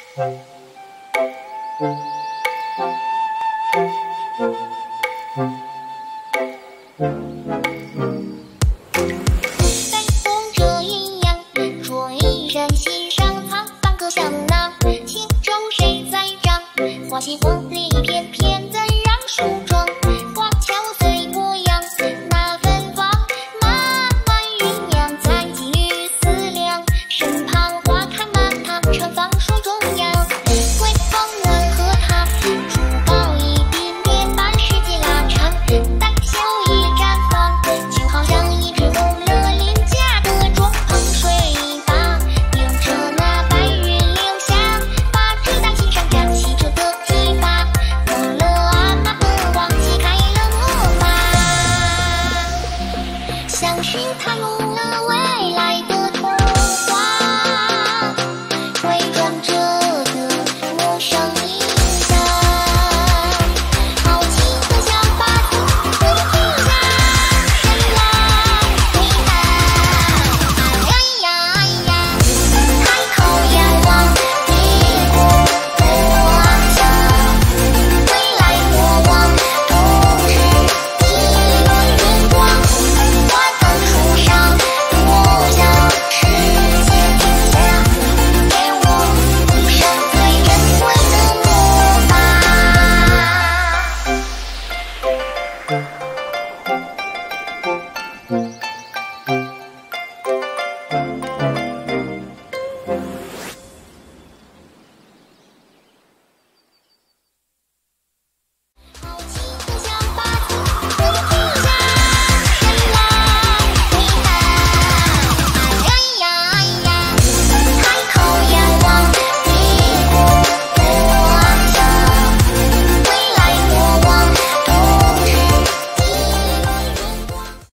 风这一样，若一人心上藏，半个香囊，轻舟谁在掌？花谢火里翩翩，怎让梳妆？花桥随波扬，那芬芳慢慢酝酿，采集雨思量，身旁花开满堂，盛放书中。